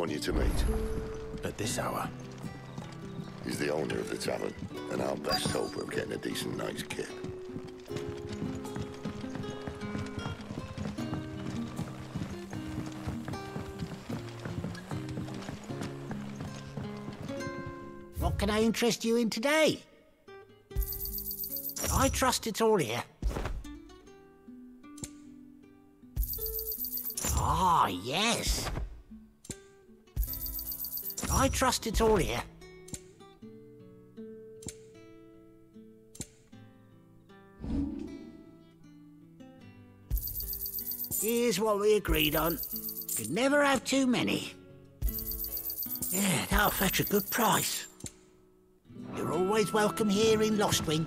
want you to meet. At this hour? He's the owner of the tavern, and our best hope of getting a decent night's kip. What can I interest you in today? I trust it's all here. Ah, yes. I trust it's all here. Here's what we agreed on. Could never have too many. Yeah, that'll fetch a good price. You're always welcome here in Lostwing.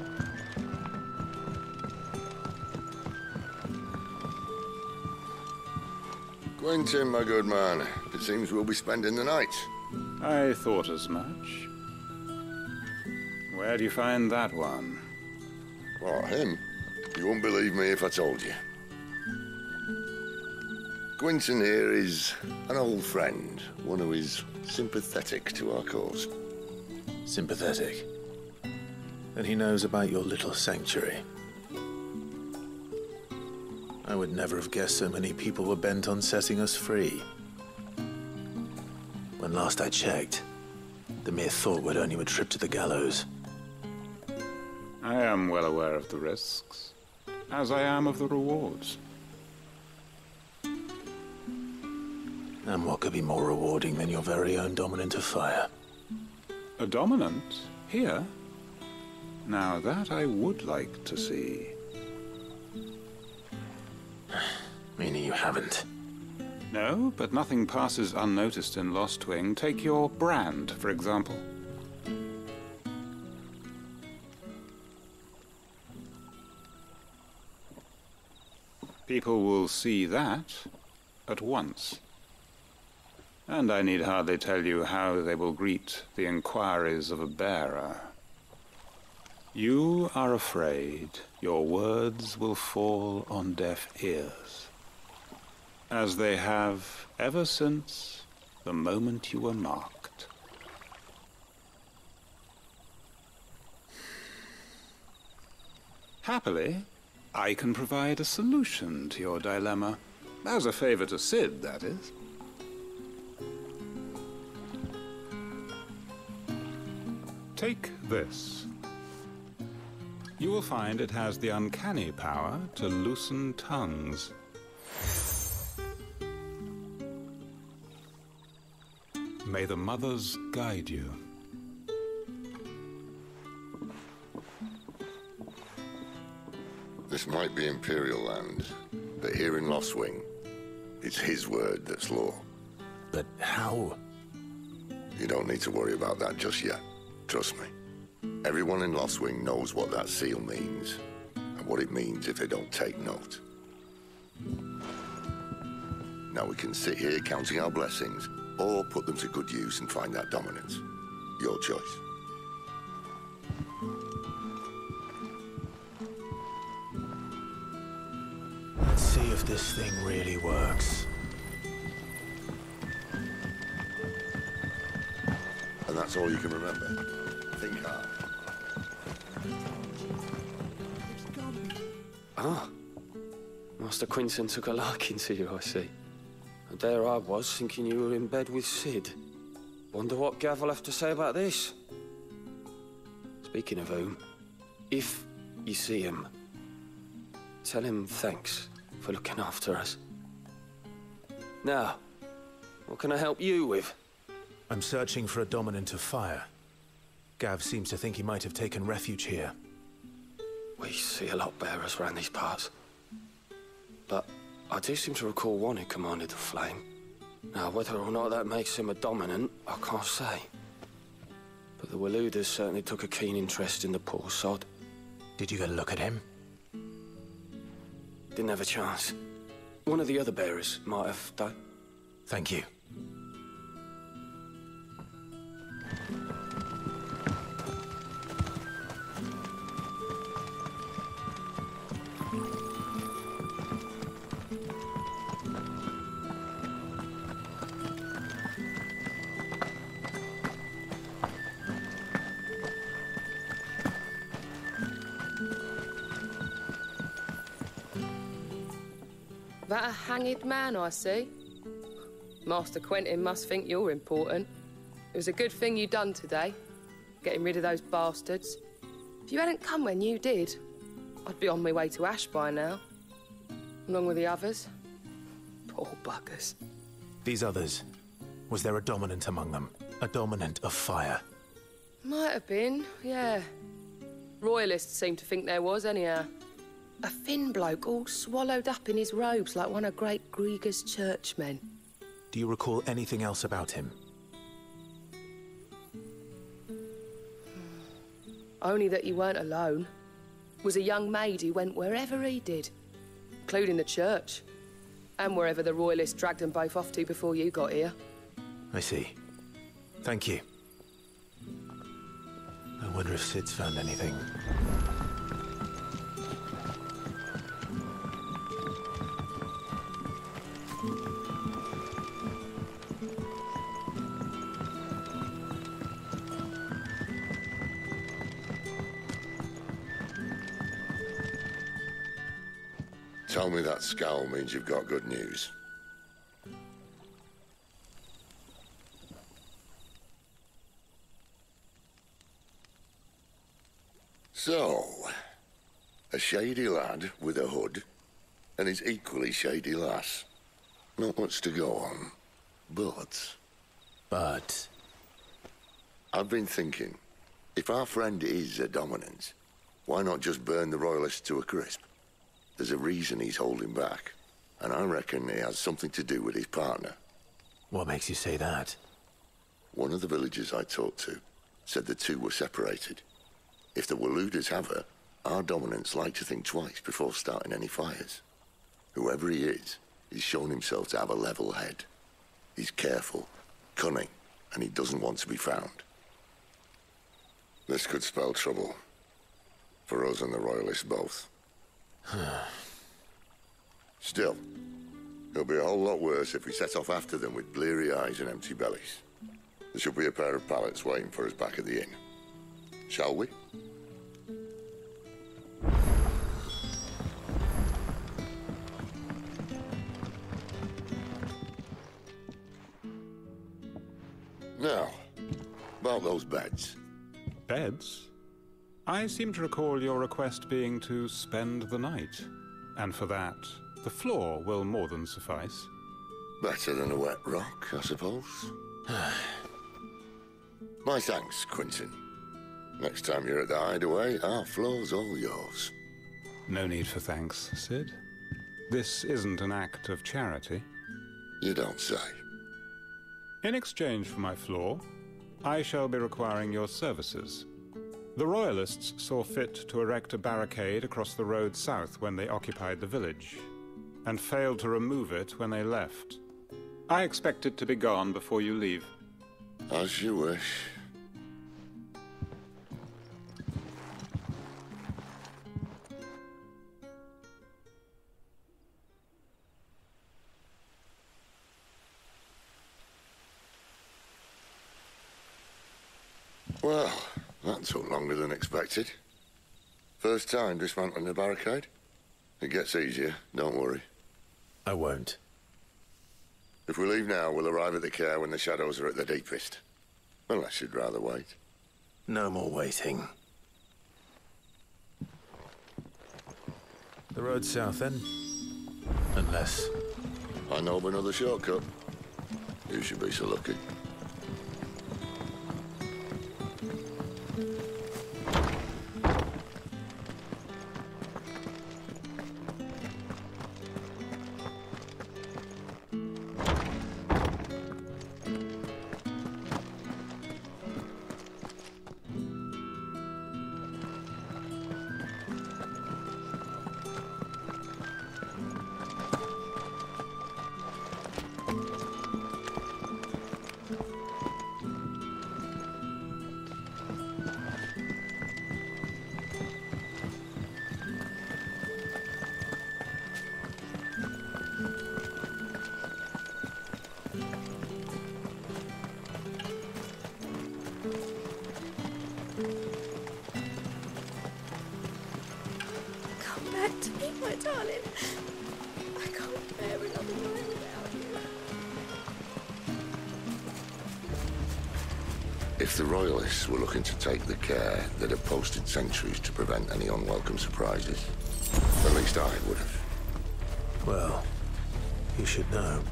Quentin, my good man. It seems we'll be spending the night. I thought as much. Where do you find that one? What, him? You wouldn't believe me if I told you. Quentin here is an old friend, one who is sympathetic to our cause. Sympathetic? And he knows about your little sanctuary. I would never have guessed so many people were bent on setting us free. When last I checked, the mere thought would earn you a trip to the gallows. I am well aware of the risks, as I am of the rewards. And what could be more rewarding than your very own dominant of fire? A dominant? Here? Now that I would like to see. Meaning you haven't? No, but nothing passes unnoticed in Lostwing. Take your brand, for example. People will see that at once. And I need hardly tell you how they will greet the inquiries of a bearer. You are afraid your words will fall on deaf ears, as they have ever since the moment you were marked. Happily, I can provide a solution to your dilemma. As a favor to Sid, that is. Take this. You will find it has the uncanny power to loosen tongues. May the mothers guide you. This might be Imperial land, but here in Lostwing, it's his word that's law. But how? You don't need to worry about that just yet. Trust me. Everyone in Lostwing knows what that seal means, and what it means if they don't take note. Now we can sit here counting our blessings, or put them to good use and find that dominance. Your choice. Let's see if this thing really works. And that's all you can remember. Think hard. Ah, Master Quinton took a liking to you, I see. And there I was, thinking you were in bed with Sid. Wonder what Gav will have to say about this. Speaking of whom, if you see him, tell him thanks for looking after us. Now, what can I help you with? I'm searching for a dominant of fire. Gav seems to think he might have taken refuge here. We see a lot bearers around these parts. But I do seem to recall one who commanded the flame. Now, whether or not that makes him a dominant, I can't say. But the Waluders certainly took a keen interest in the poor sod. Did you get a look at him? Didn't have a chance. One of the other bearers might have, though. Thank you. That a hanged man, I see. Master Quentin must think you're important. It was a good thing you done today, getting rid of those bastards. If you hadn't come when you did, I'd be on my way to Ash by now, along with the others. Poor buggers. These others, was there a dominant among them? A dominant of fire? Might have been, yeah. Royalists seem to think there was, anyhow. A thin bloke all swallowed up in his robes like one of Great Grieger's churchmen. Do you recall anything else about him? Only that he weren't alone. Was a young maid who went wherever he did, including the church, and wherever the Royalists dragged them both off to before you got here. I see. Thank you. I wonder if Sid's found anything. Tell me that scowl means you've got good news. So, a shady lad with a hood, and his equally shady lass. Not much to go on, but... I've been thinking, if our friend is a dominant, why not just burn the Royalists to a crisp? There's a reason he's holding back, and I reckon it has something to do with his partner. What makes you say that? One of the villagers I talked to said the two were separated. If the Waluders have her, our dominants like to think twice before starting any fires. Whoever he is, he's shown himself to have a level head. He's careful, cunning, and he doesn't want to be found. This could spell trouble. For us and the Royalists both. Still, it'll be a whole lot worse if we set off after them with bleary eyes and empty bellies. There should be a pair of pallets waiting for us back at the inn. Shall we? Now, about those beds. Beds? I seem to recall your request being to spend the night. And for that, the floor will more than suffice. Better than a wet rock, I suppose. My thanks, Quentin. Next time you're at the hideaway, our floor's all yours. No need for thanks, Sid. This isn't an act of charity. You don't say. In exchange for my floor, I shall be requiring your services. The Royalists saw fit to erect a barricade across the road south when they occupied the village, and failed to remove it when they left. I expect it to be gone before you leave. As you wish. Well, that took longer than expected. First time dismantling the barricade? It gets easier, don't worry. I won't. If we leave now, we'll arrive at the care when the shadows are at their deepest. Unless you'd rather wait. No more waiting. The road south, then? Unless... I know of another shortcut. You should be so lucky. If the Royalists were looking to take the care, they'd have posted sentries to prevent any unwelcome surprises. At least I would have. Well, you should know.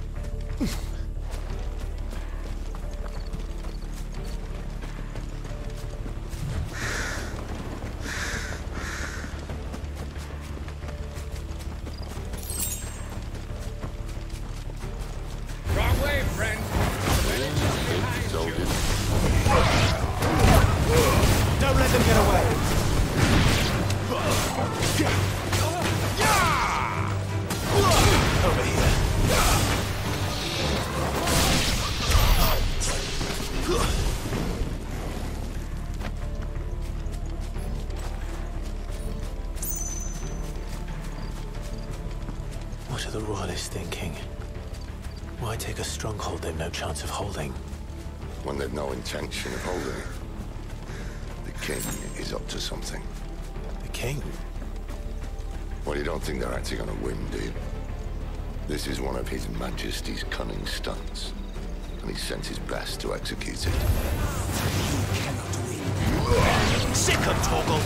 Wrong way, friend. Don't let them get away! Over here. What are the Royalists thinking? Why take a stronghold they've no chance of holding? When they've no intention of holding it. The king is up to something. The king? Well, you don't think they're acting on a whim, do you? This is one of His Majesty's cunning stunts, and he's sent his best to execute it. You cannot win. Sick of Torgal!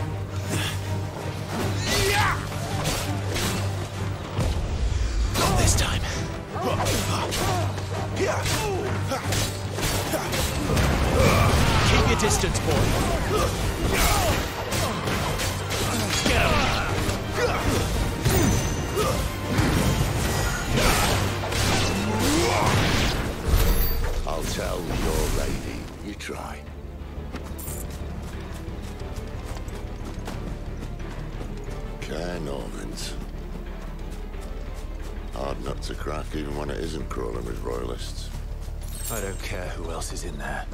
Not this time. Keep your distance, boy. Get him! I'll tell your lady, you try. Care Normans. Hard nut to crack even when it isn't crawling with Royalists. I don't care who else is in there.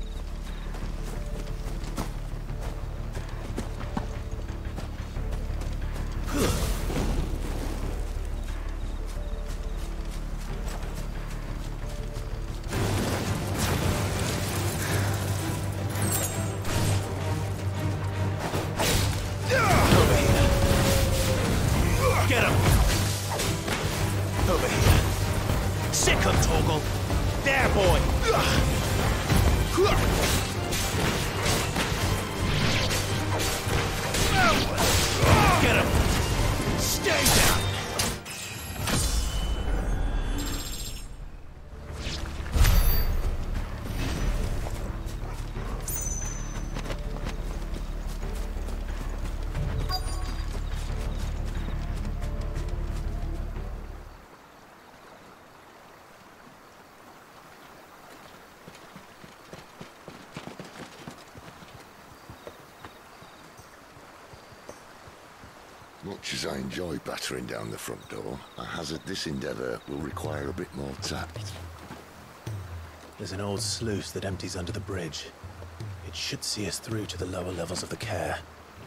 Much as I enjoy battering down the front door, I hazard this endeavour will require a bit more tact. There's an old sluice that empties under the bridge. It should see us through to the lower levels of the care.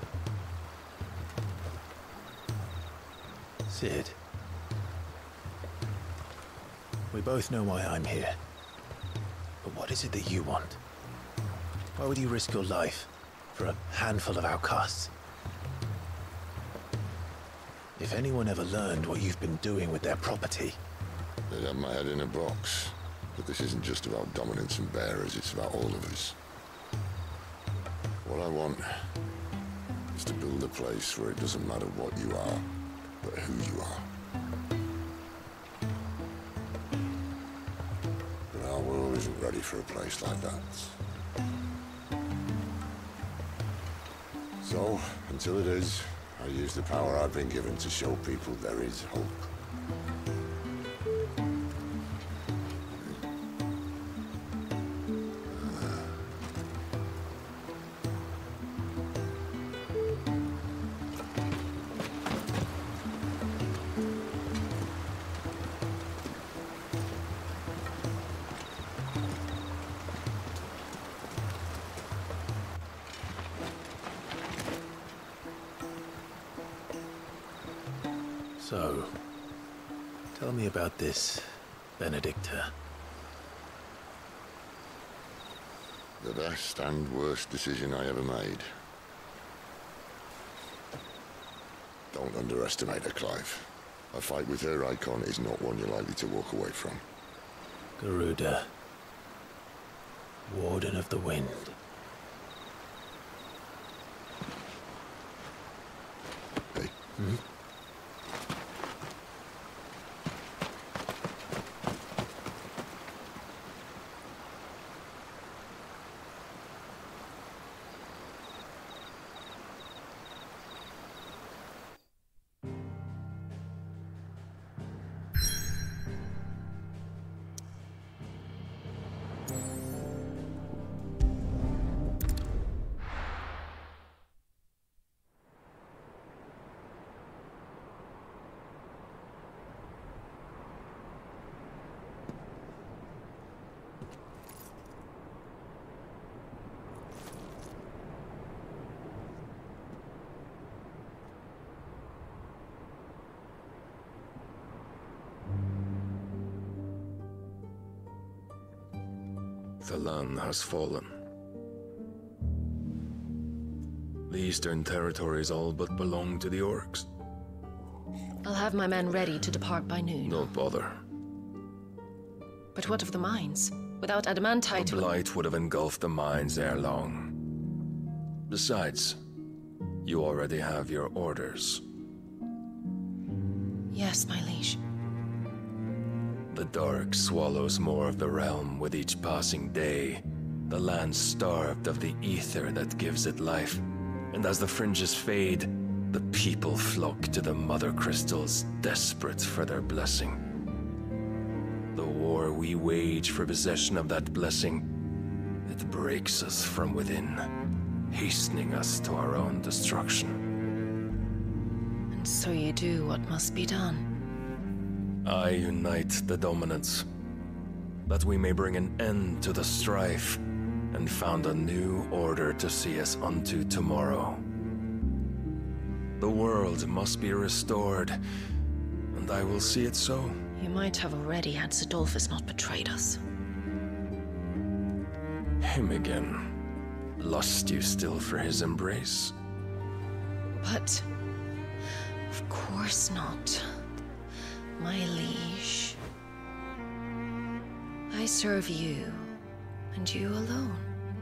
Sid. We both know why I'm here. But what is it that you want? Why would you risk your life for a handful of outcasts? If anyone ever learned what you've been doing with their property... They'd have my head in a box. But this isn't just about dominance and bearers, it's about all of us. What I want is to build a place where it doesn't matter what you are, but who you are. But our world isn't ready for a place like that. So, until it is, I use the power I've been given to show people there is hope. So, tell me about this, Benedicta. The best and worst decision I ever made. Don't underestimate her, Clive. A fight with her Eikon is not one you're likely to walk away from. Garuda. Warden of the Wind. Hey. Hmm? The land has fallen. The Eastern territories all but belong to the orcs. I'll have my men ready to depart by noon. Don't bother. But what of the mines? Without adamantite... The blight would have engulfed the mines ere long. Besides, you already have your orders. Yes, my liege. The dark swallows more of the realm with each passing day. The land starved of the ether that gives it life. And as the fringes fade, the people flock to the mother crystals, desperate for their blessing. The war we wage for possession of that blessing, it breaks us from within, hastening us to our own destruction. And so you do what must be done. I unite the dominants, that we may bring an end to the strife, and found a new order to see us unto tomorrow. The world must be restored, and I will see it so. You might have already had Zidolphus not betrayed us. Him again. Lust you still for his embrace? But... of course not. My liege. I serve you, and you alone.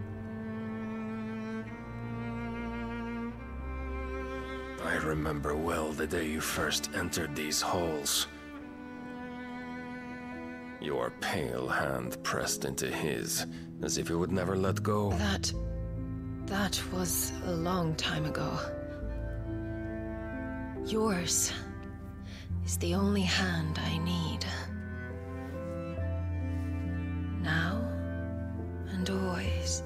I remember well the day you first entered these halls. Your pale hand pressed into his, as if it would never let go. That was a long time ago. Yours is the only hand I need. Now and always.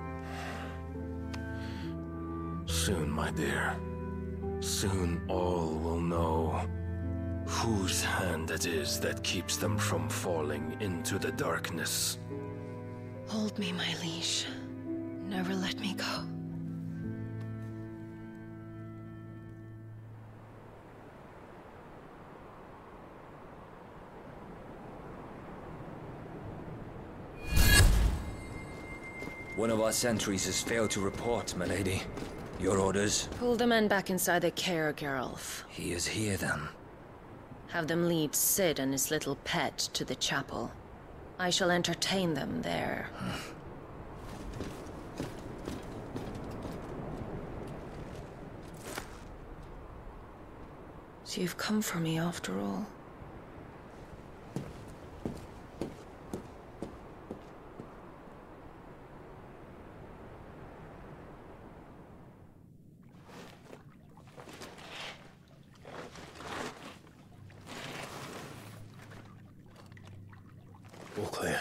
Soon, my dear. Soon all will know whose hand it is that keeps them from falling into the darkness. Hold me, my liege. Never let me go. One of our sentries has failed to report, milady. Your orders? Pull the men back inside the care, Geralf. He is here, then. Have them lead Sid and his little pet to the chapel. I shall entertain them there. So you've come for me after all. All clear.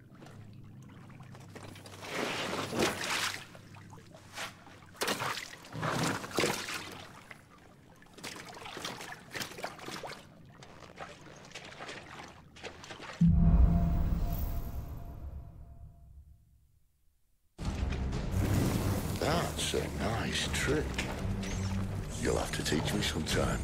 That's a nice trick. You'll have to teach me sometime.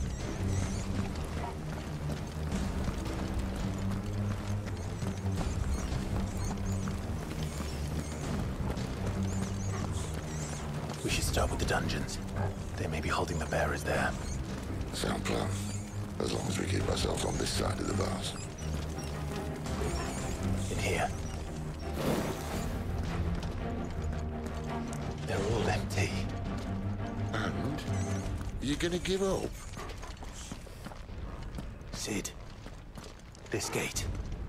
We should start with the dungeons. They may be holding the bearers there. Sound plan. As long as we keep ourselves on this side of the bars. In here. empty. And? You gonna give up? Sid, this gate.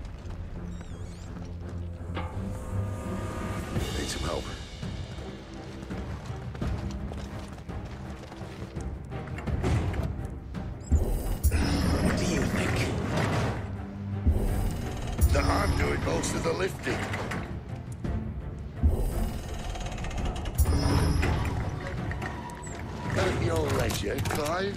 Need some help. What do you think? That I'm doing most of the lifting. At your leisure, Clive.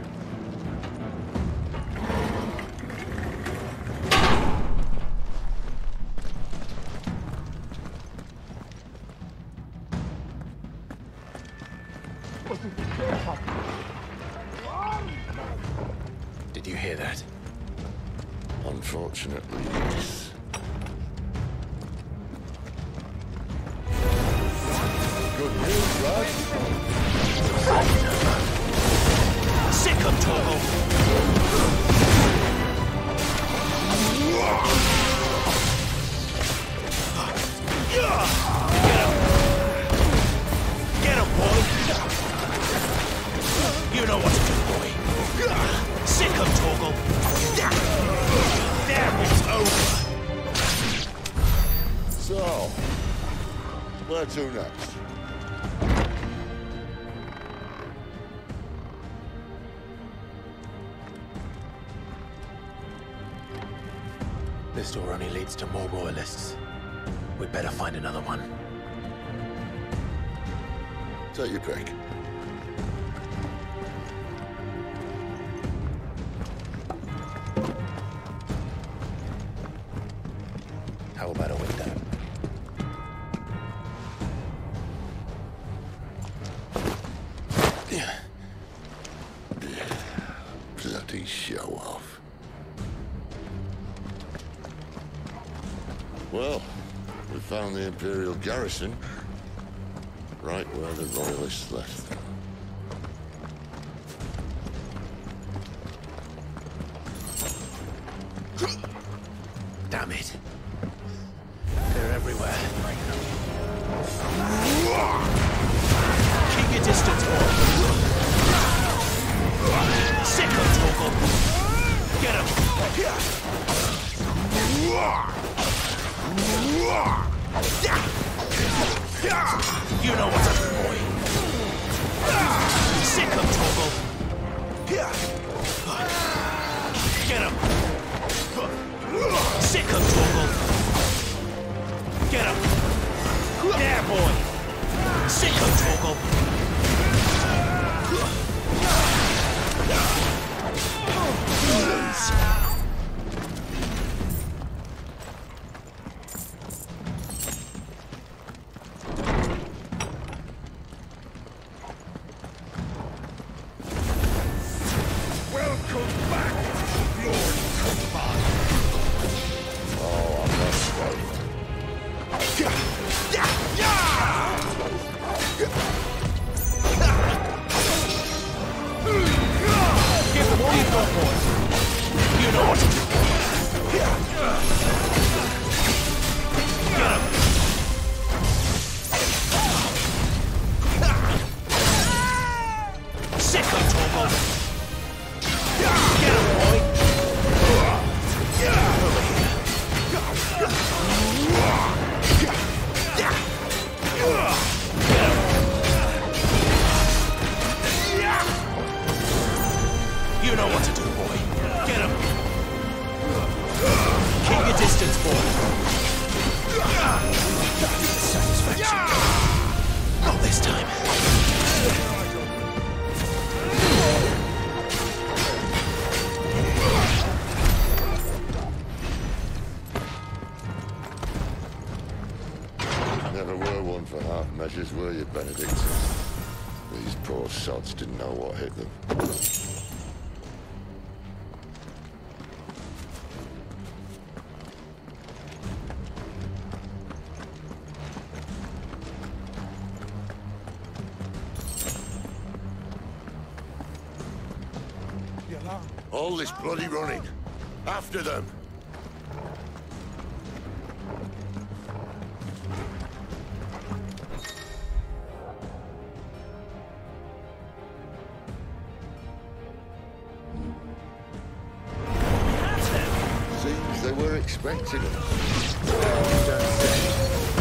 Did you hear that? Unfortunately, yes. Good news, right? Sick of Togo! Get him, boy! You know what to do, boy. Sick of Togo! There, it's over! So, where to next? This door only leads to more royalists. We'd better find another one. Take your pick. How about a window? Bloody show off. Well, we found the Imperial garrison, right where the Royalists left them. Damn it. They're everywhere. Keep your distance, boy. Sick of Togo. Get him. You know what's up, boy. Sick of Togo. Get him. Sick of Togo. Get him. There, boy. Sick of Togo. Welcome back, Lord Cookman. Oh, I'm not sorry. Give them all you've got, boys. You know what to do. Get him. Sick of Togo. Get him, boy. Over here. You know what to do, boy. Get him. Keep your distance, boy. Satisfaction. Not this time. Never were one for half measures, were you, Benedict? These poor sods didn't know what hit them. All this bloody running. After them. expecting us. Don't say.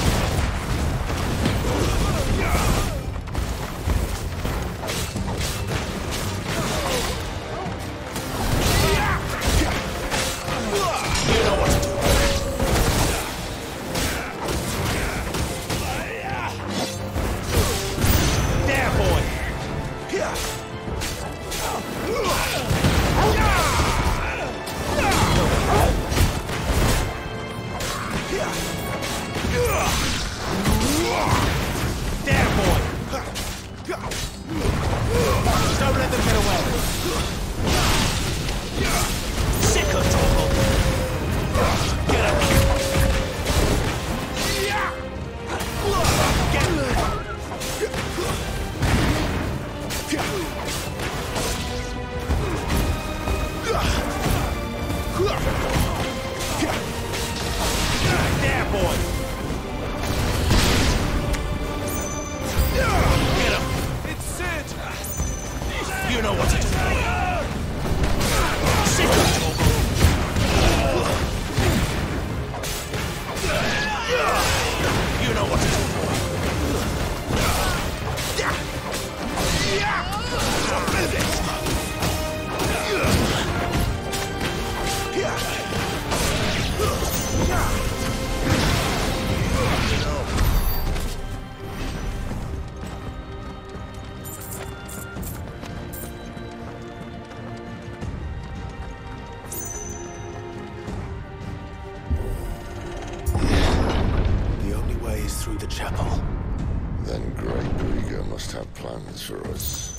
Through the chapel. Then Great Grieger must have plans for us.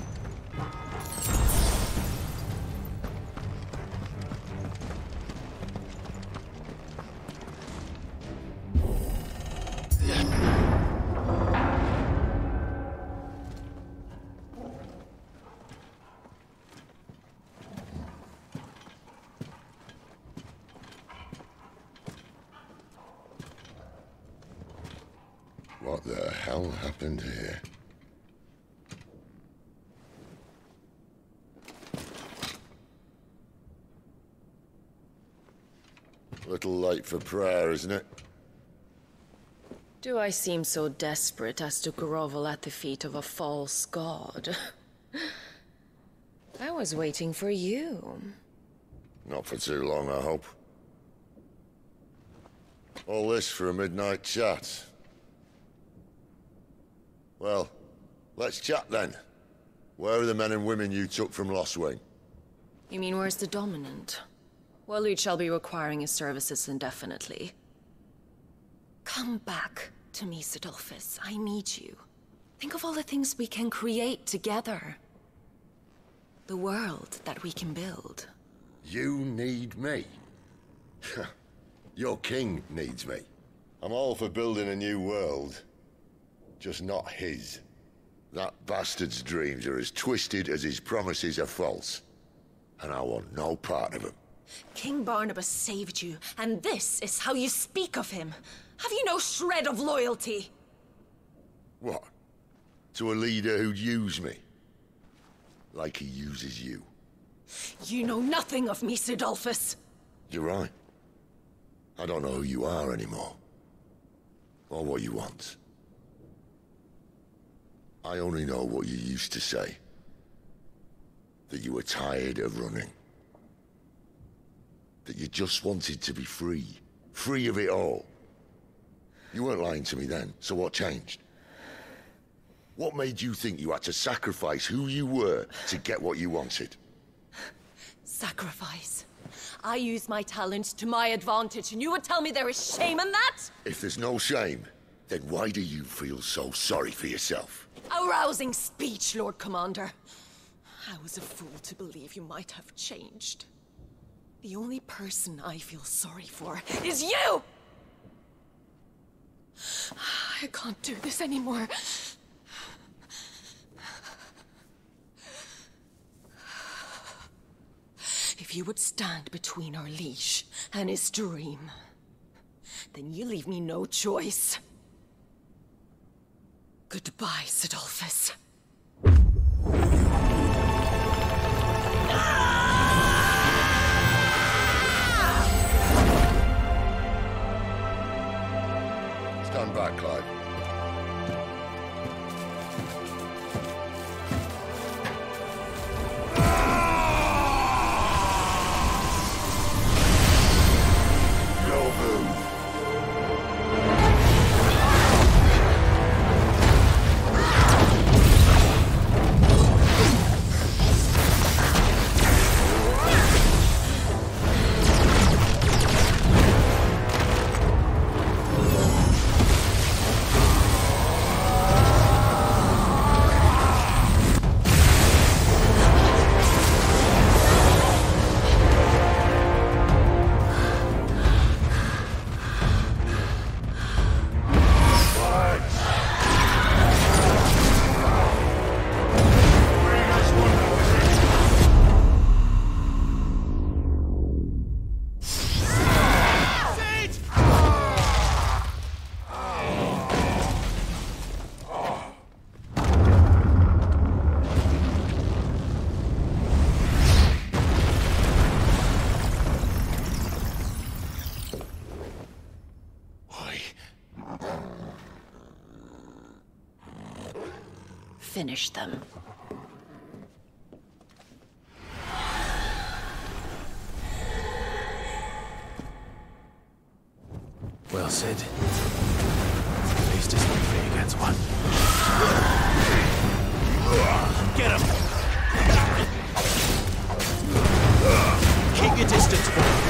What the hell happened here? Little late for prayer, isn't it? Do I seem so desperate as to grovel at the feet of a false god? I was waiting for you. Not for too long, I hope. All this for a midnight chat. Well, let's chat then. Where are the men and women you took from Lost Wing? You mean where's the dominant? Waleed shall be requiring his services indefinitely. Come back to me, Sidolphus. I need you. Think of all the things we can create together. The world that we can build. You need me? Your king needs me. I'm all for building a new world. Just not his. That bastard's dreams are as twisted as his promises are false. And I want no part of them. King Barnabas saved you, and this is how you speak of him. Have you no shred of loyalty? What? To a leader who'd use me? Like he uses you? You know nothing of me, Sidolphus. You're right. I don't know who you are anymore. Or what you want. I only know what you used to say. That you were tired of running. That you just wanted to be free. Free of it all. You weren't lying to me then, so what changed? What made you think you had to sacrifice who you were to get what you wanted? Sacrifice? I use my talents to my advantage, and you would tell me there is shame in that? If there's no shame, then why do you feel so sorry for yourself? A rousing speech, Lord Commander. I was a fool to believe you might have changed. The only person I feel sorry for is you! I can't do this anymore. If you would stand between our leash and his dream, then you leave me no choice. Goodbye, Sidolphus. finish them. Well, Sid. At least it's not 3 against 1. Get him! Keep your distance, boy.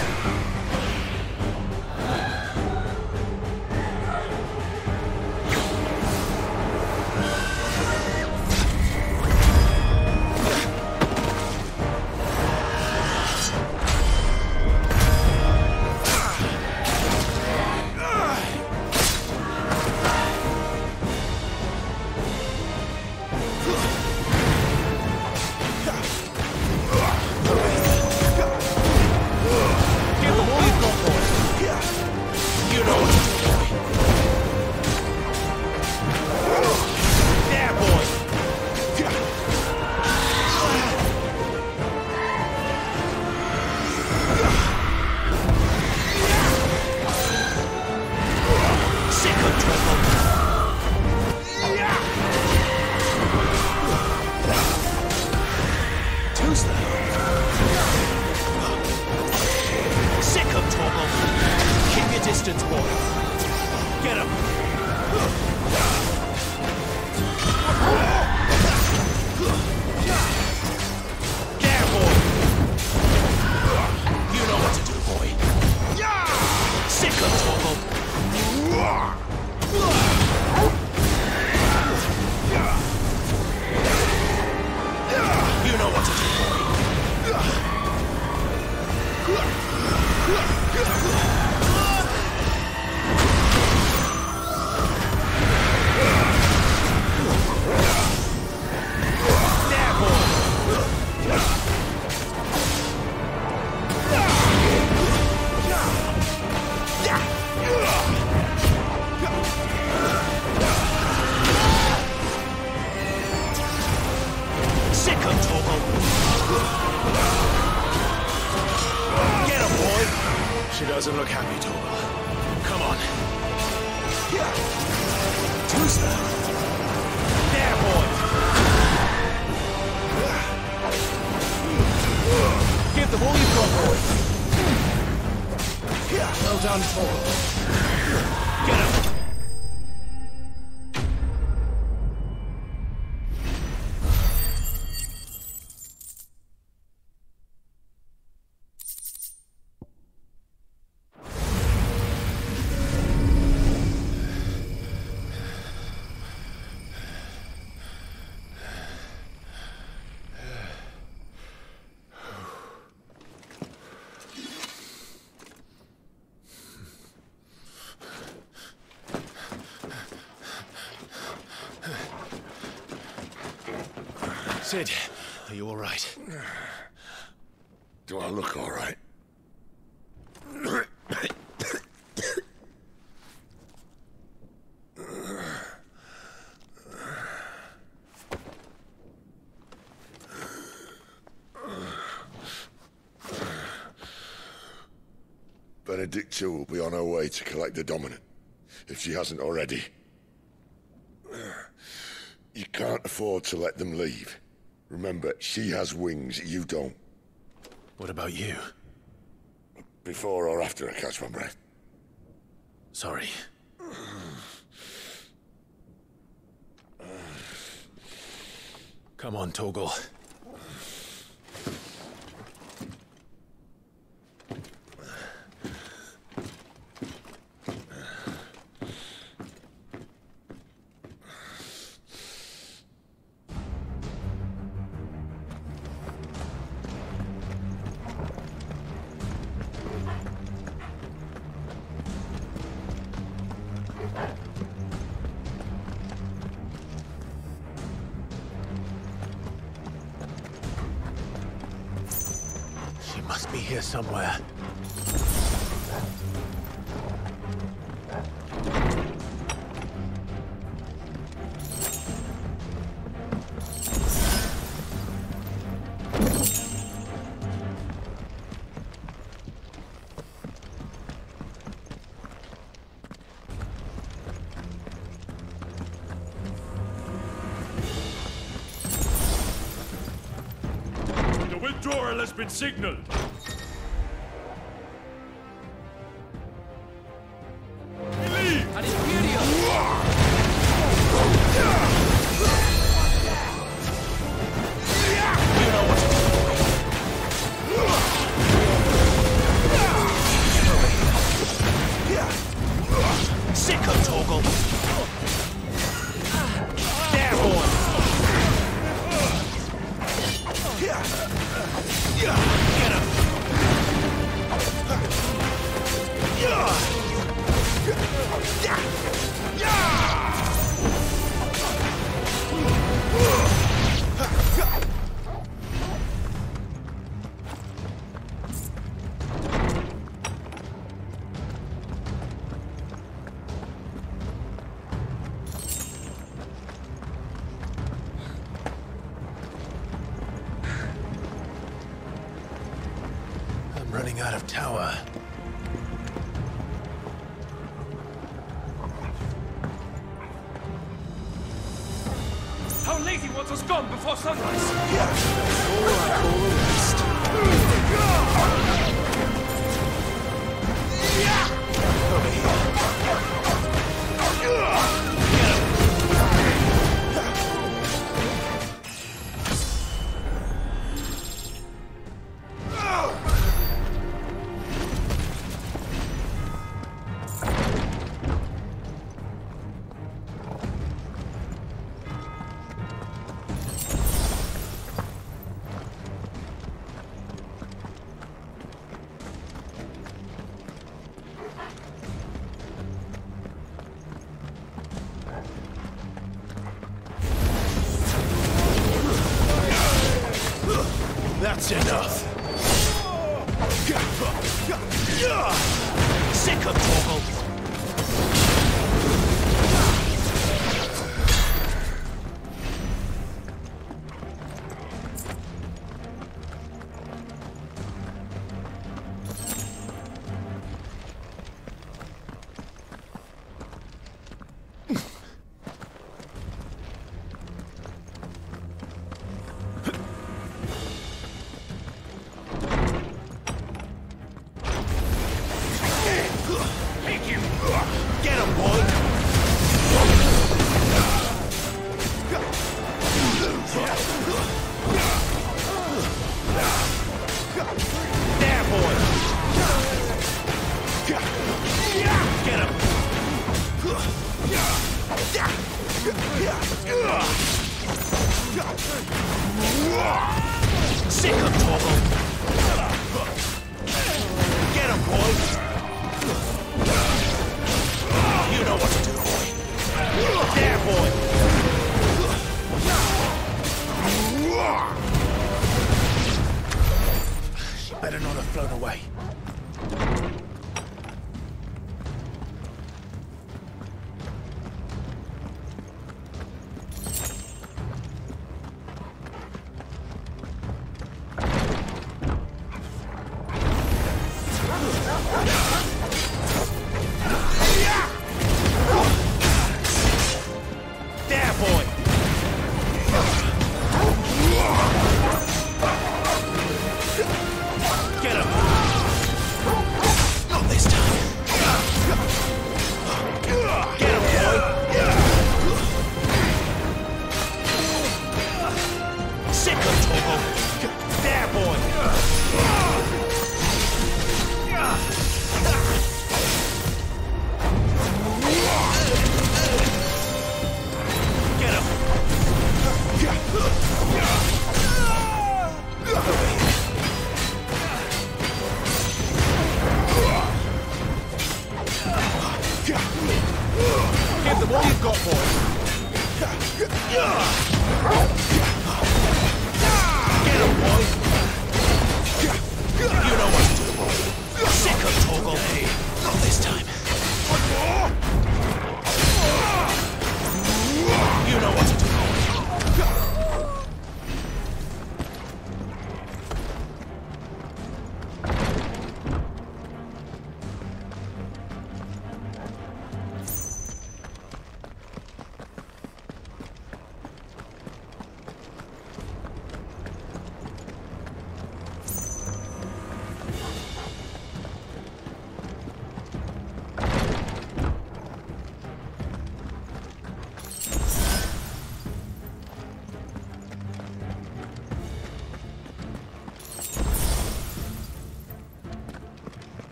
She doesn't look happy, Toba. Come on. Tusa! There, boy! Give them all you've got, boy! Well done, Toba. Get him! Sid, are you all right? Do I look all right? Benedicta will be on her way to collect the dominant, if she hasn't already. You can't afford to let them leave. Remember, she has wings, you don't. What about you? Before or after I catch my breath? Sorry. Come on, Torgal. Must be here somewhere. Eldora has been signaled. Running out of tower. How late he wants us gone before sunrise? All right, all the rest. Over here. That's enough. Sick of Torgal. Sick of Torgal. Get him, boy. You know what to do, boy. There, boy. She better not have flown away.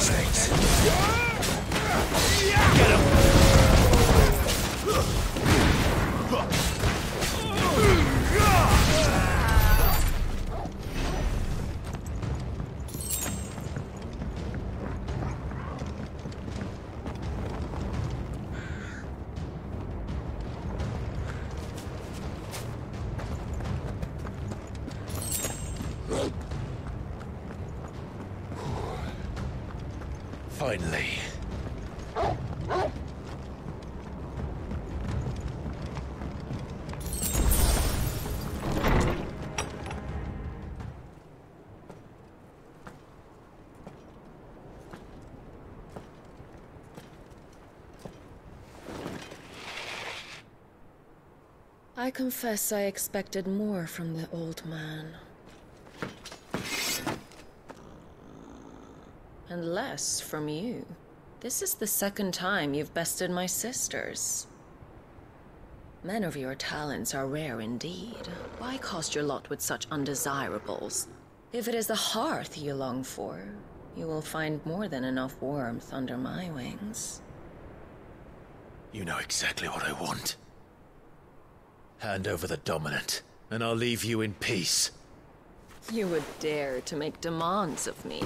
snakes. Get him! Finally. I confess I expected more from the old man. And less from you. This is the second time you've bested my sisters. Men of your talents are rare indeed. Why cast your lot with such undesirables? If it is the hearth you long for, you will find more than enough warmth under my wings. You know exactly what I want. Hand over the dominant, and I'll leave you in peace. You would dare to make demands of me.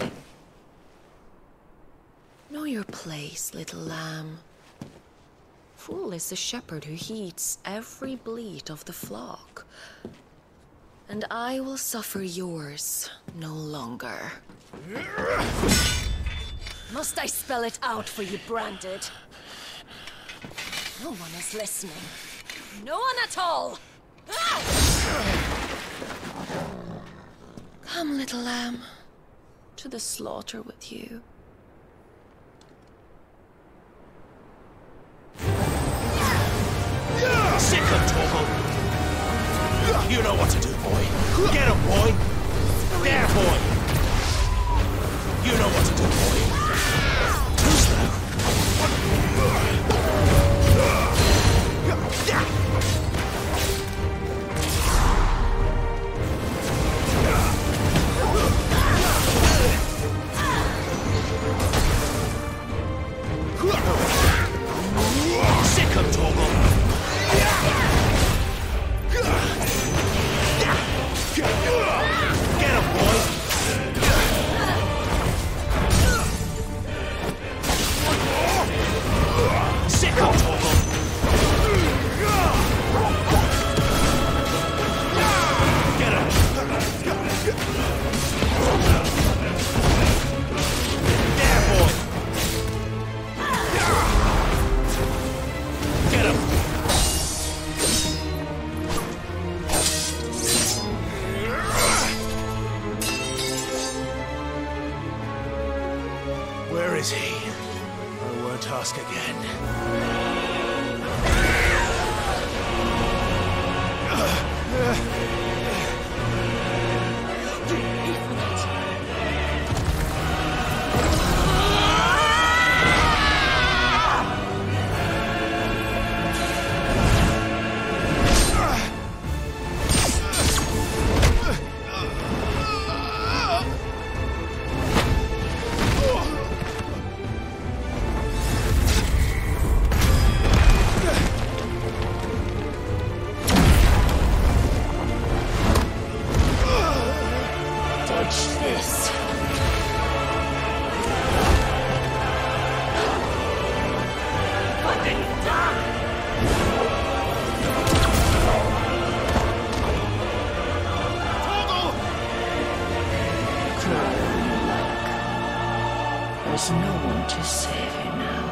Know your place, little lamb. Fool is the shepherd who heeds every bleat of the flock. And I will suffer yours no longer. Must I spell it out for you, Branded? No one is listening. No one at all! Come, little lamb, to the slaughter with you. Sick of Torgal! You know what to do, boy. Get him, boy! There, boy! You know what to do, boy. Too slow. Sick of Torgal! Get him, boy! Sick of Torgal! Get him! There, boy! Get him! Where is he? I won't ask again. There's no one to save you now.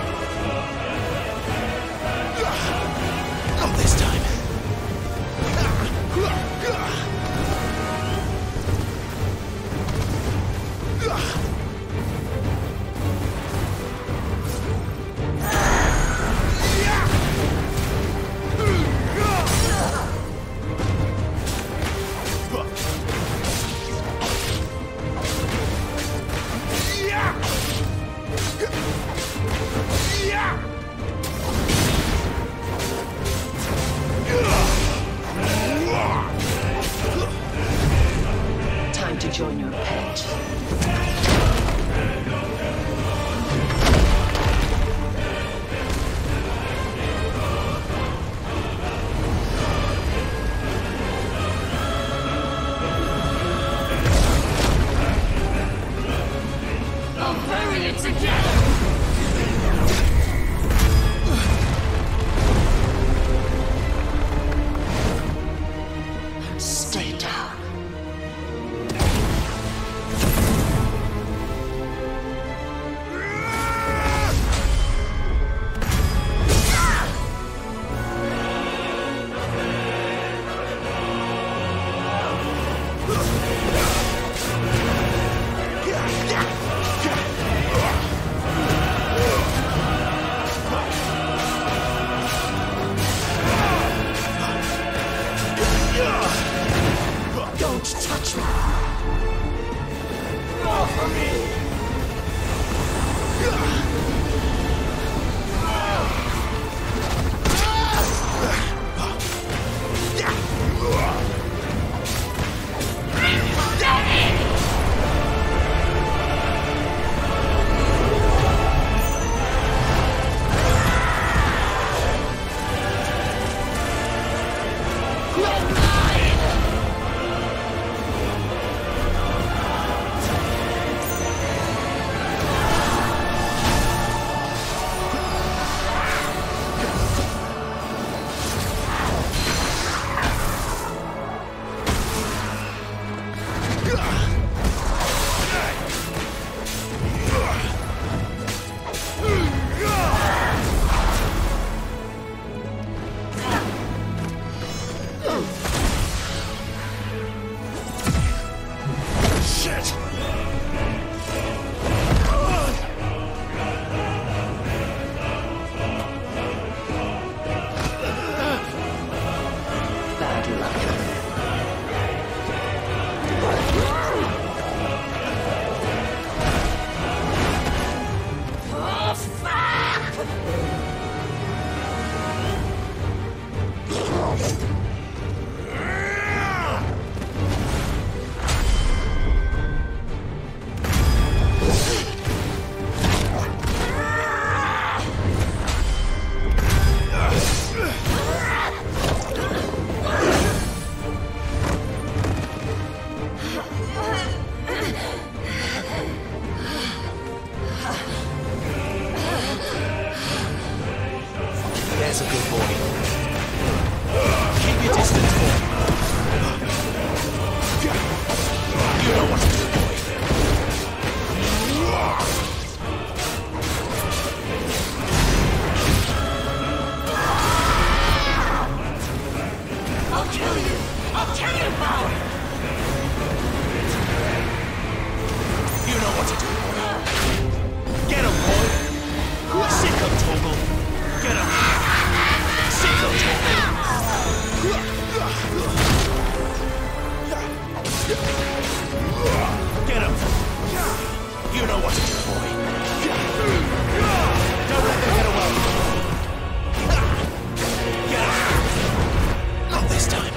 Not this time. There's a good boy. Keep your distance, boy. You know what to do, boy. I'll kill you! I'll kill you, boy! You know what to do, boy. Get him, boy. Sick him, Toggle. Get him. Sick him, Toggle. Get him. You know what to do, boy. Don't let them get away. Get him. Not this time.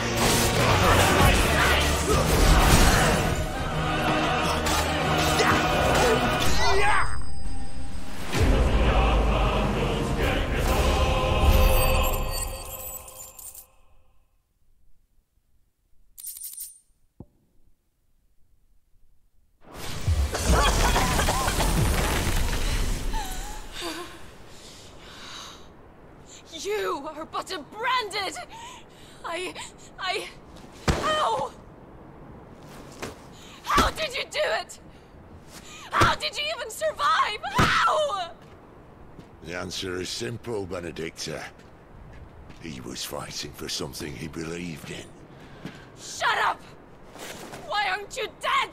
You are but a branded! How? How did you do it? How did you even survive? How? The answer is simple, Benedicta. He was fighting for something he believed in. Shut up! Why aren't you dead?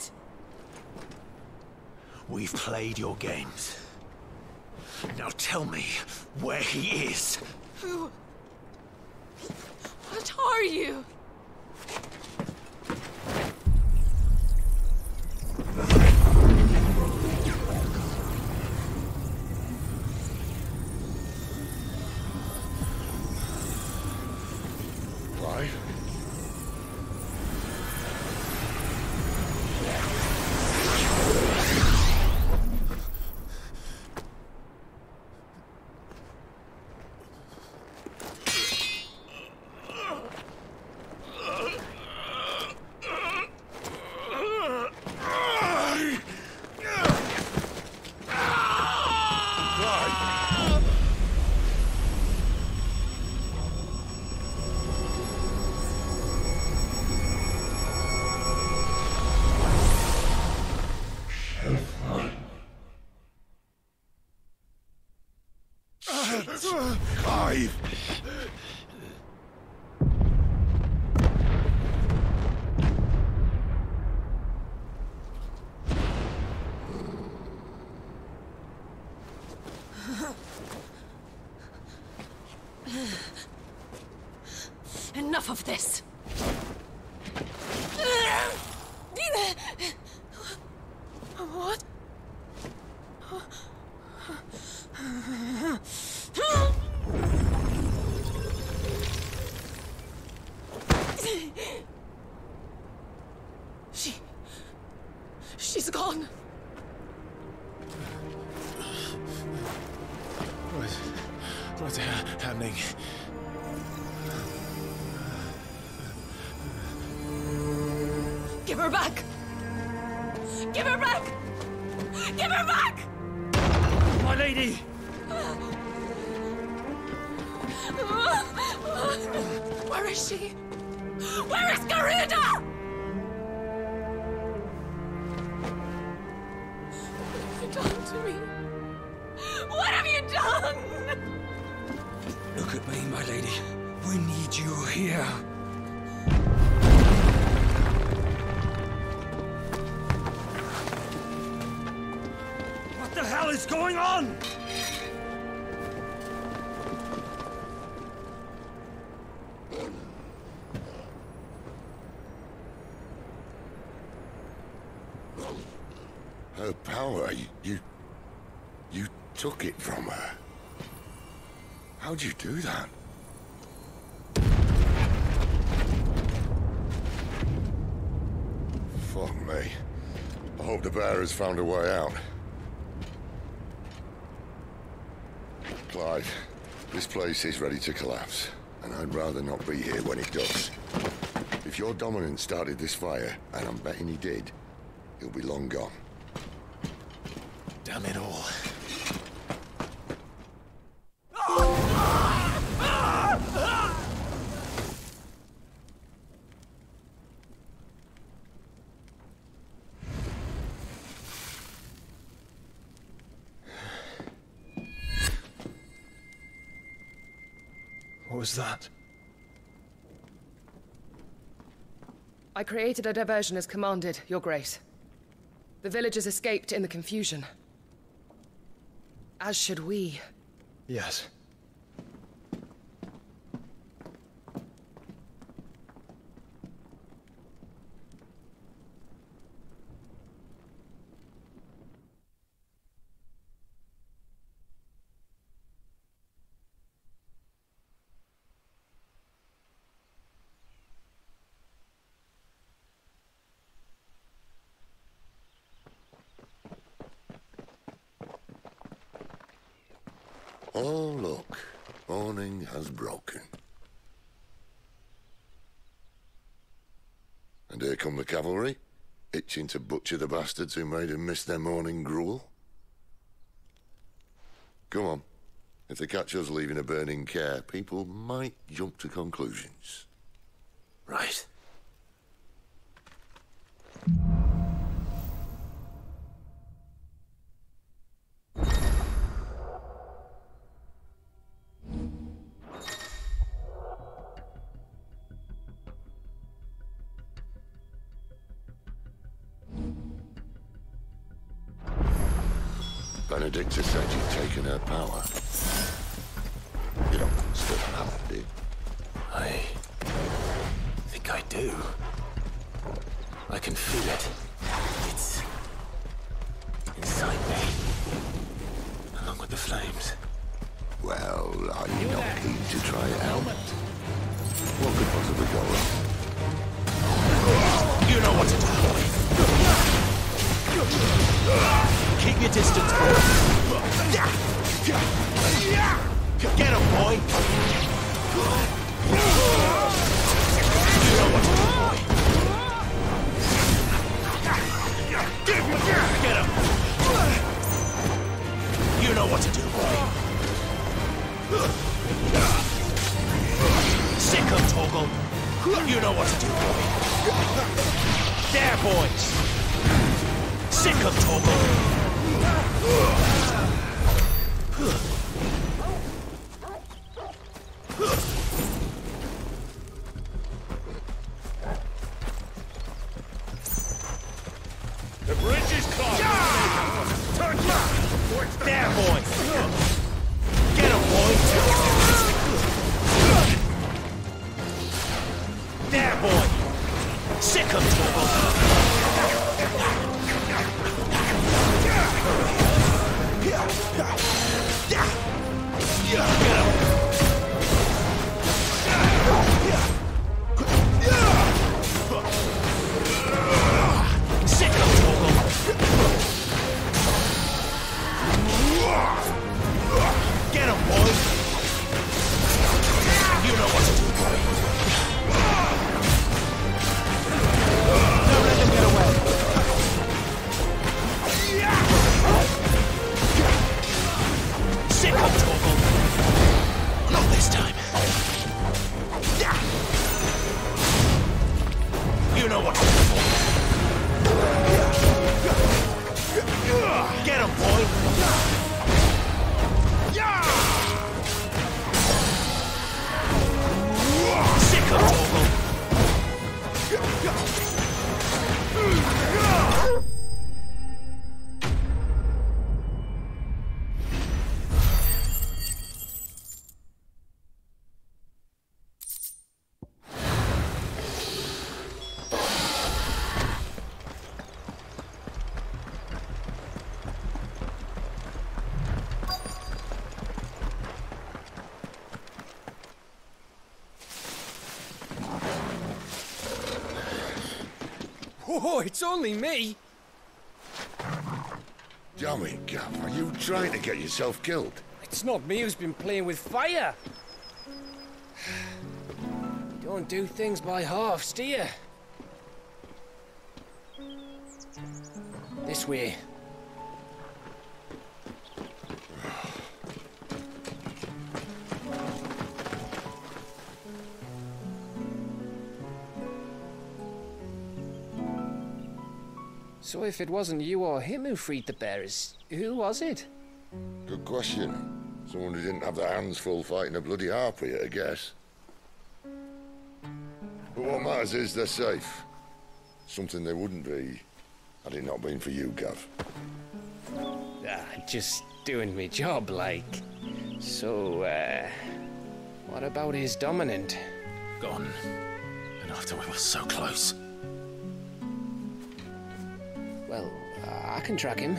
We've played your games. Now tell me where he is. Who? What are you? Why? Clive! Enough of this! What? She's gone. What's happening? Give her back! Give her back! Give her back! My lady! Where is she? Where is Garuda? What have you done to me? What have you done? Look at me, my lady. We need you here. What the hell is going on? Her power, you took it from her. How'd you do that? hope the bear has found a way out. Clive, this place is ready to collapse, and I'd rather not be here when it does. If your dominant started this fire, and I'm betting he did, he'll be long gone. Damn it all. What was that? I created a diversion as commanded, Your Grace. The villagers escaped in the confusion. As should we. Yes. Oh, look. Morning has broken. And here come the cavalry, itching to butcher the bastards who made them miss their morning gruel. Come on. If they catch us leaving a burning care, people might jump to conclusions. Right. Benedicta said you'd taken her power. You don't still have it, do you? I think I do. I can feel it. It's inside me, along with the flames. Well, are you not keen to try it out? What could possibly go wrong? You know what to do. Keep your distance, boy. Get him, boy. You know what to do, boy. Get him. You know what to do, boy. Sick him, Toggle. You know what to do, boy. There, boys. Sick of Toggle. The bridge is closed. Turn left. There, boy. Get him, boy. There, boy. Sick of Toggle. Oh, it's only me. Damn it, Gav. Are you trying to get yourself killed? It's not me who's been playing with fire. Don't do things by halves, do you? This way. So if it wasn't you or him who freed the bearers, who was it? Good question. Someone who didn't have their hands full fighting a bloody harpy, I guess. But what matters is they're safe. Something they wouldn't be, had it not been for you, Gav. Just doing my job, like. So, what about his dominant? Gone. And after we were so close. Well, I can track him.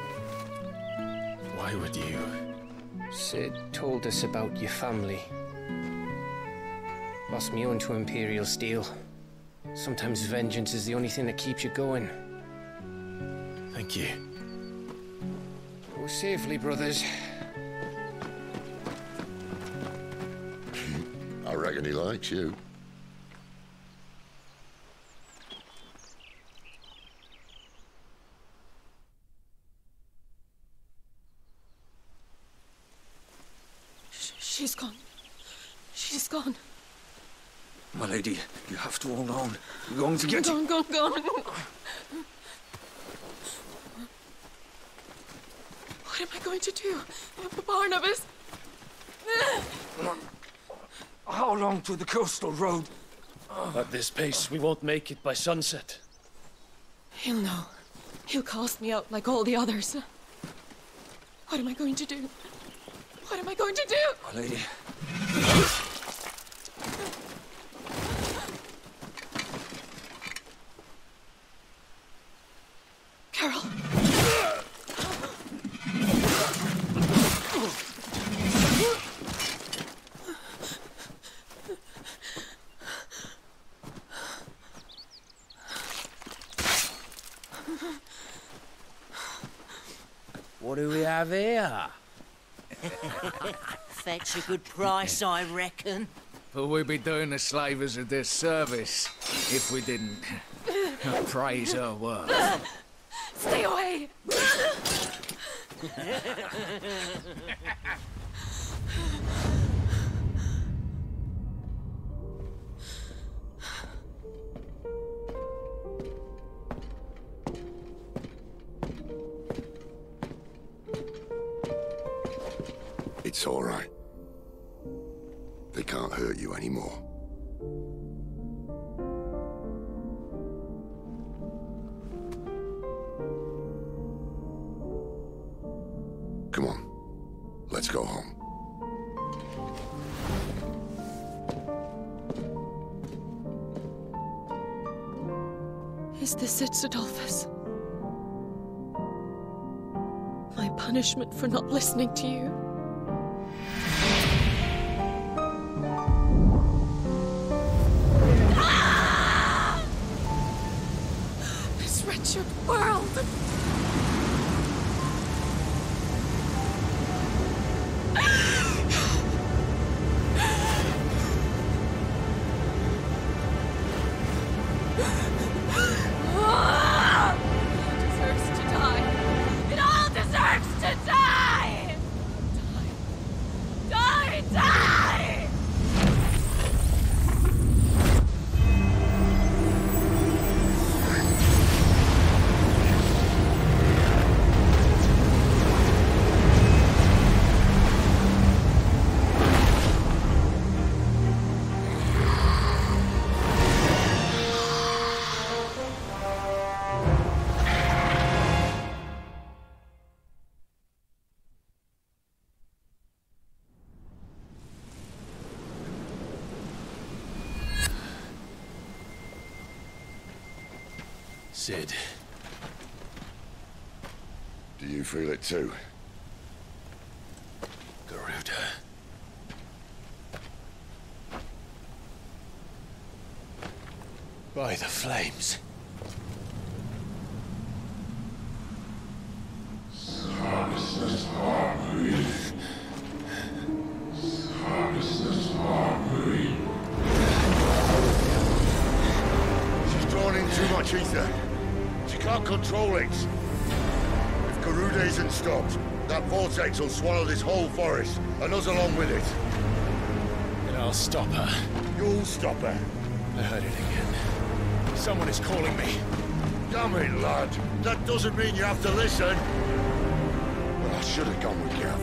Why would you? Sid told us about your family. Lost me own to Imperial Steel. Sometimes vengeance is the only thing that keeps you going. Thank you. Go safely, brothers. I reckon he likes you. She's gone. She's gone. My lady, you have to hold on. We're going to get you. Gone. What am I going to do? Barnabas? How long to the coastal road? At this pace, we won't make it by sunset. He'll know. He'll cast me out like all the others. What am I going to do? What am I going to do? My lady. Carol. What do we have here? Fetch a good price, I reckon. But we'd be doing the slavers a disservice if we didn't praise her work. Stay away! It's all right. They can't hurt you anymore. Come on, let's go home. Is this it, Adolphus? My punishment for not listening to you? This wretched world! Sid. Do you feel it too? Garuda. By the flames. she's there. She can't control it. If Garuda isn't stopped, that vortex will swallow this whole forest, and us along with it. Then I'll stop her. You'll stop her. I heard it again. Someone is calling me. Damn it, lad. That doesn't mean you have to listen. Well, I should have gone with Gav.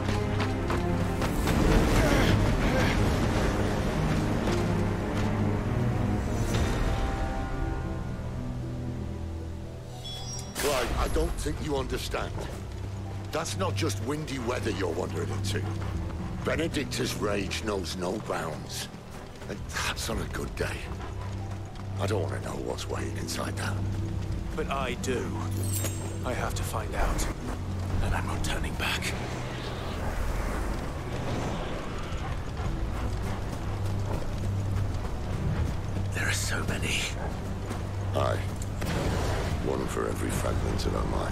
Right, I don't think you understand. That's not just windy weather you're wandering into. Benedicta's rage knows no bounds. And that's on a good day. I don't want to know what's waiting inside that. But I do. I have to find out. And I'm not turning back. There are so many. Aye. One for every fragment of our mind.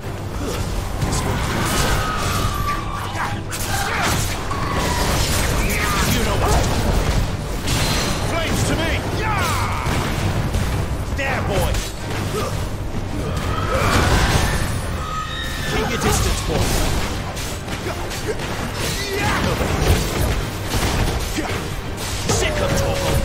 You know what? Flames to me! There, boy! Keep your distance, boy. Sick of talking.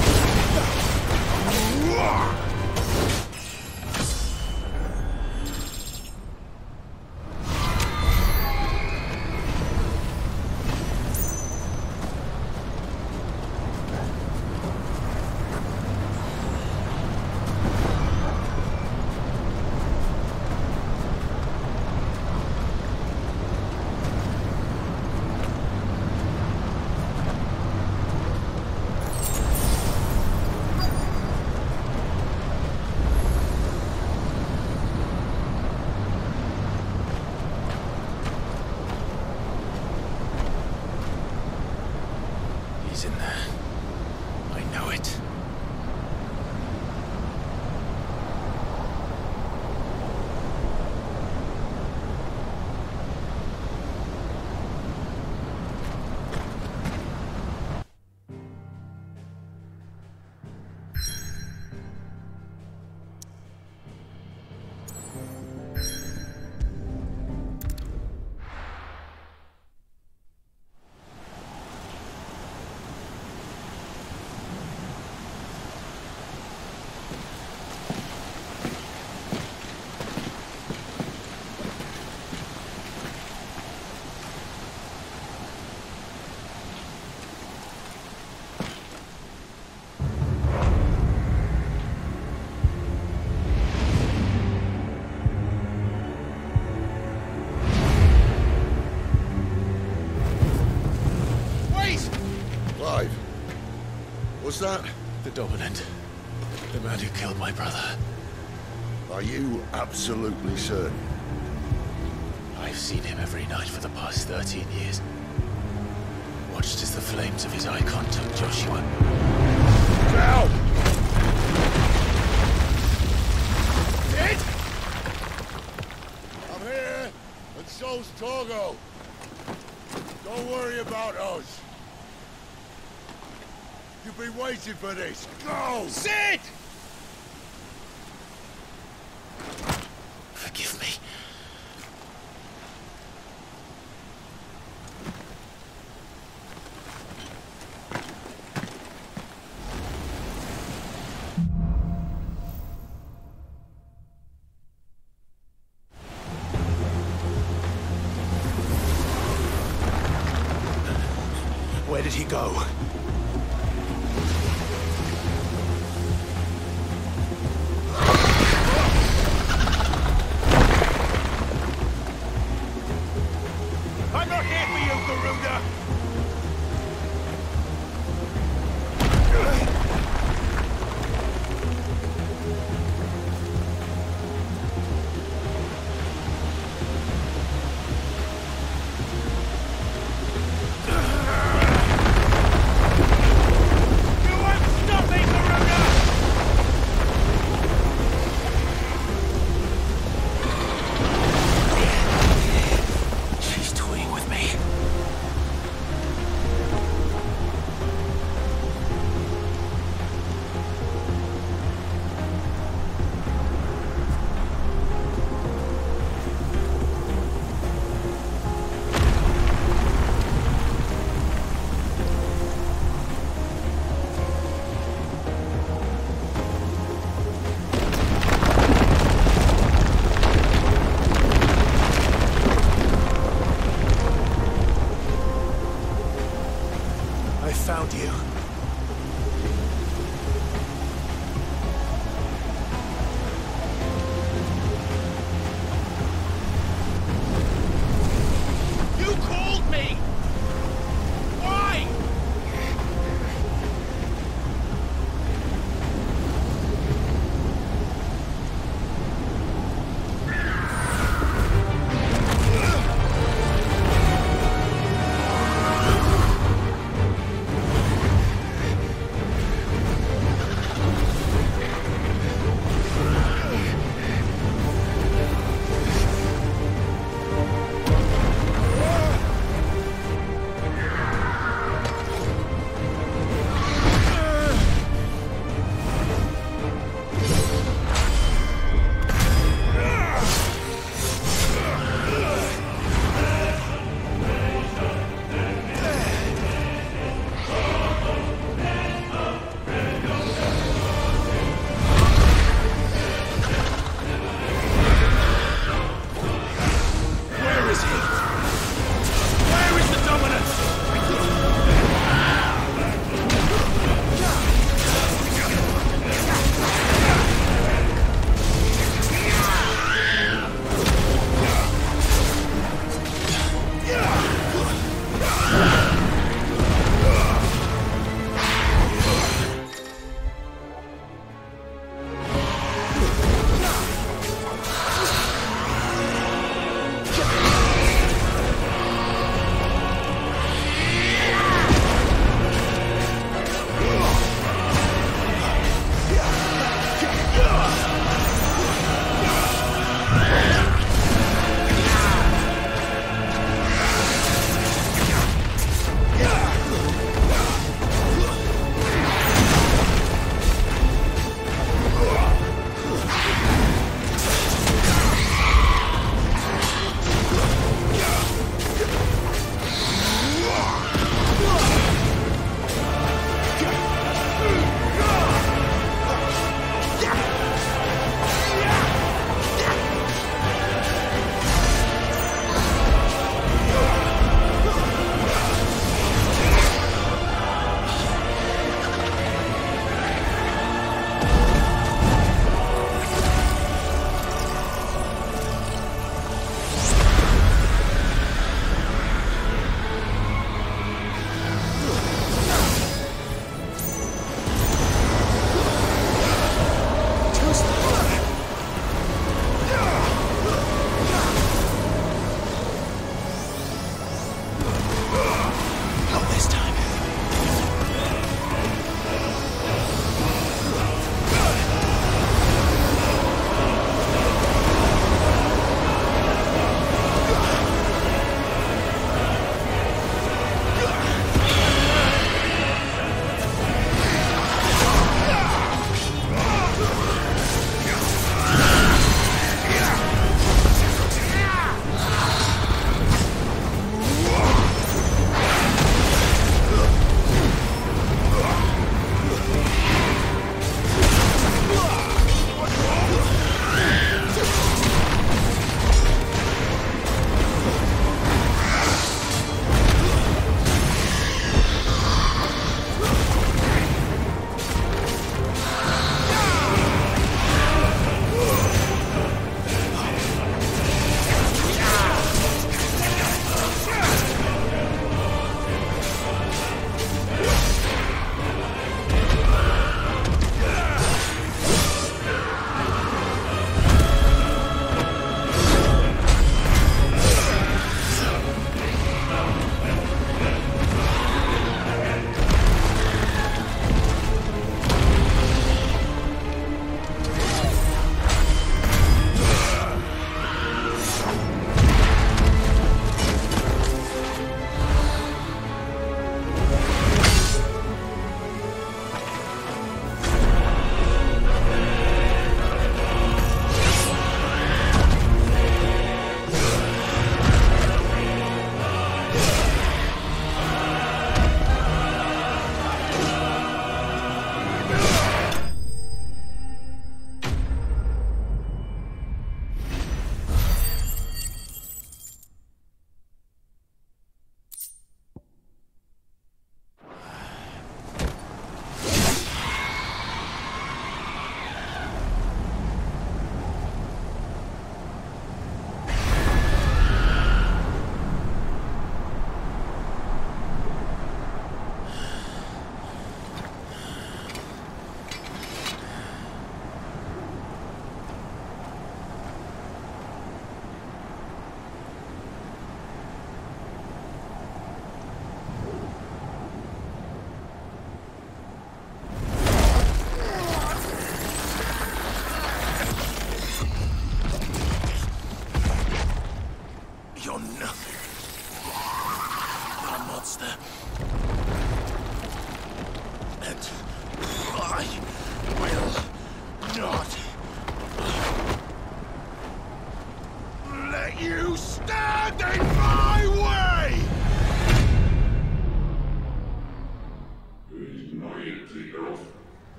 He's in there. I know it. Was that? The dominant. The man who killed my brother. Are you absolutely certain? I've seen him every night for the past 13 years. Watched as the flames of his Eikon took Joshua. Now! Dead? I'm here, and so's Torgo. Don't worry about us. You've been waiting for this. Go! Sid! Forgive me. Where did he go?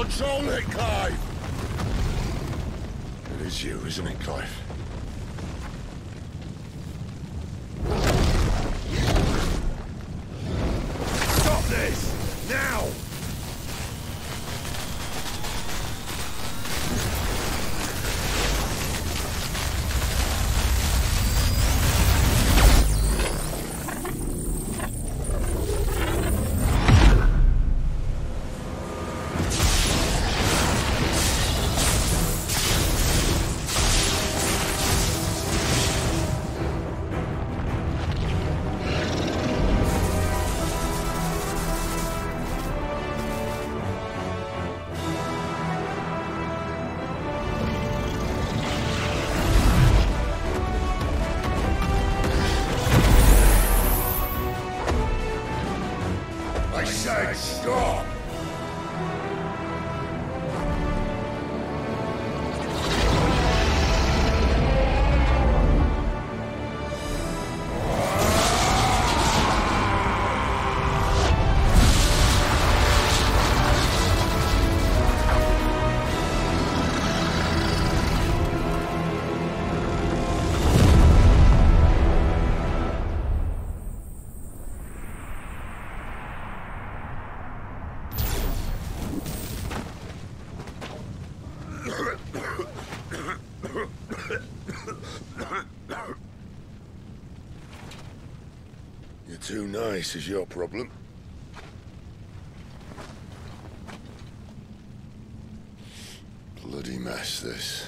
Control it, Clive! It is you, isn't it, Clive? Stop this! Now! Stop! You're too nice is your problem. Bloody mess, this.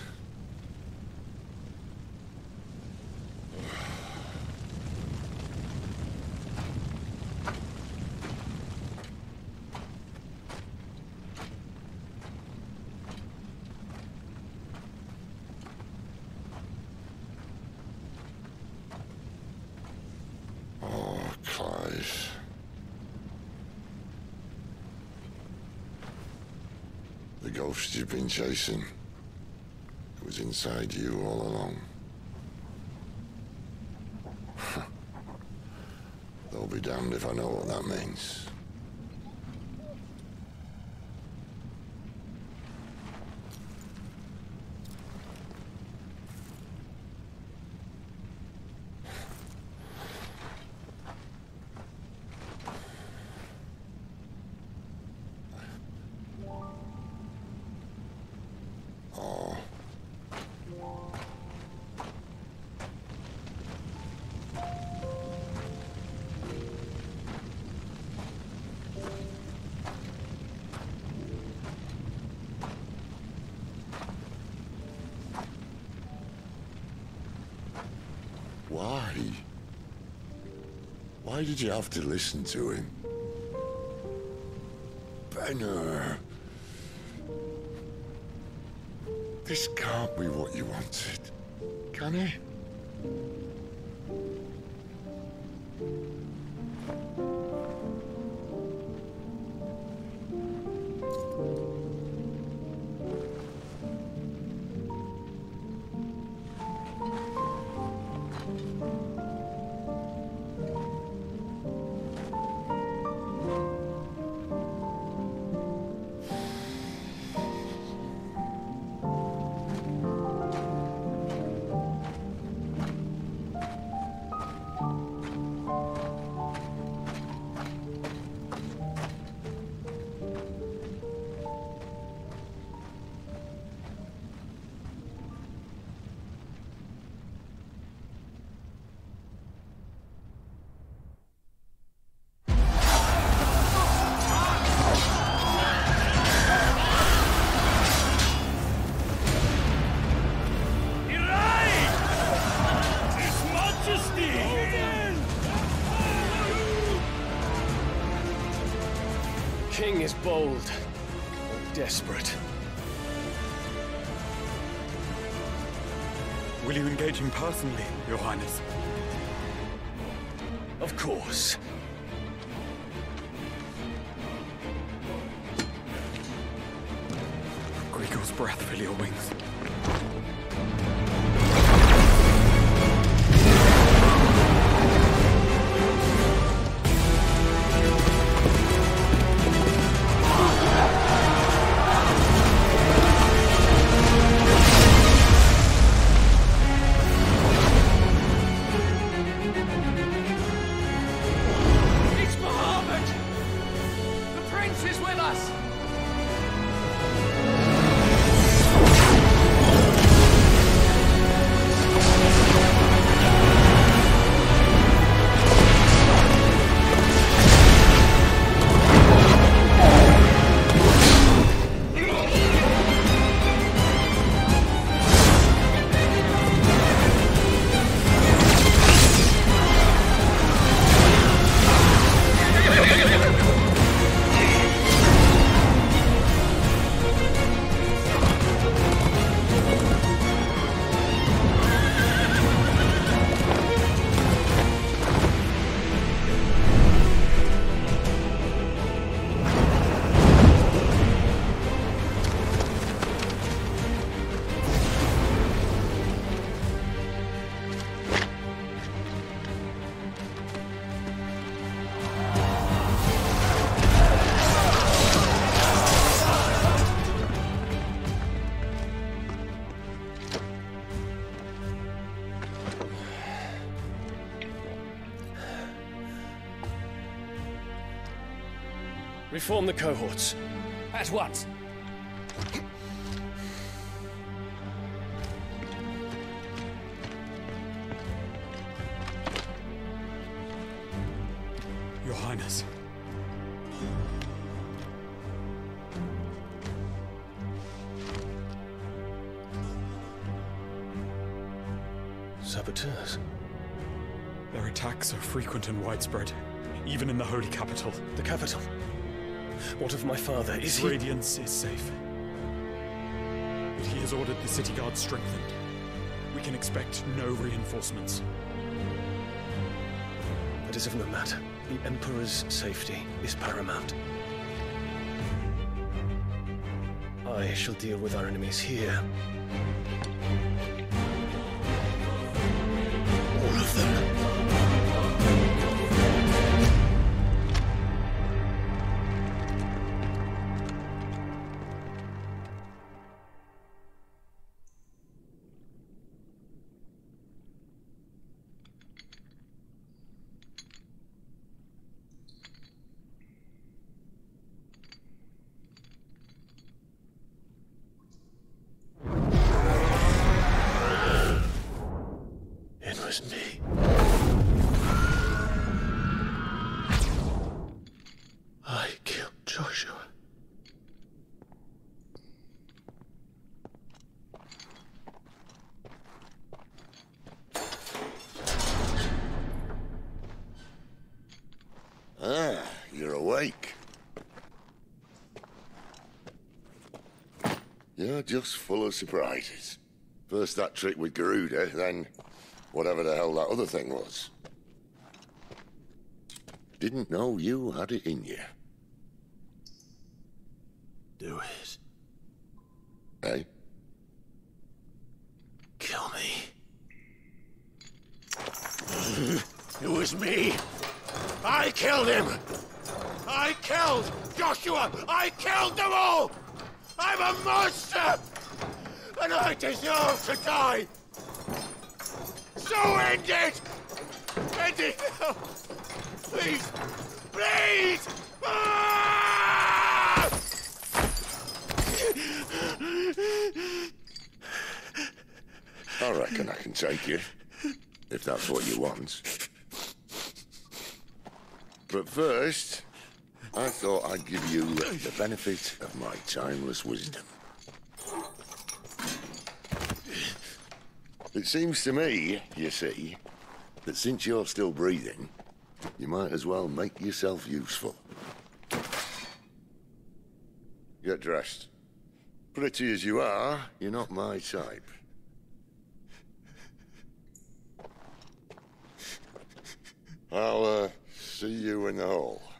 The ghost you've been chasing, it was inside you all along. They'll be damned if I know what that means. Why? Why did you have to listen to him? Benner. This can't be what you wanted, can it? King is bold, or desperate. Will you engage him personally, Your Highness? Of course. Griego's breath fill your wings. Reform the cohorts. At once. Your Highness. Saboteurs? Their attacks are frequent and widespread, even in the Holy Capital. The capital? What of my father? Is he... Radiance is safe. But he has ordered the city guard strengthened. We can expect no reinforcements. That is of no matter. The Emperor's safety is paramount. I shall deal with our enemies here. All of them. It was me. I killed Joshua. Ah, you're awake. You're just full of surprises. First that trick with Garuda, then whatever the hell that other thing was. Didn't know you had it in you. Do it. Hey? Kill me. It was me. I killed him. I killed Joshua. I killed them all. I'm a monster. And I deserve to die. So end it. End it now. Please. Please. Ah! I reckon I can take you, if that's what you want. But first, I thought I'd give you the benefit of my timeless wisdom. It seems to me, you see, that since you're still breathing, you might as well make yourself useful. Get dressed. Pretty as you are, you're not my type. I'll, see you in the hall.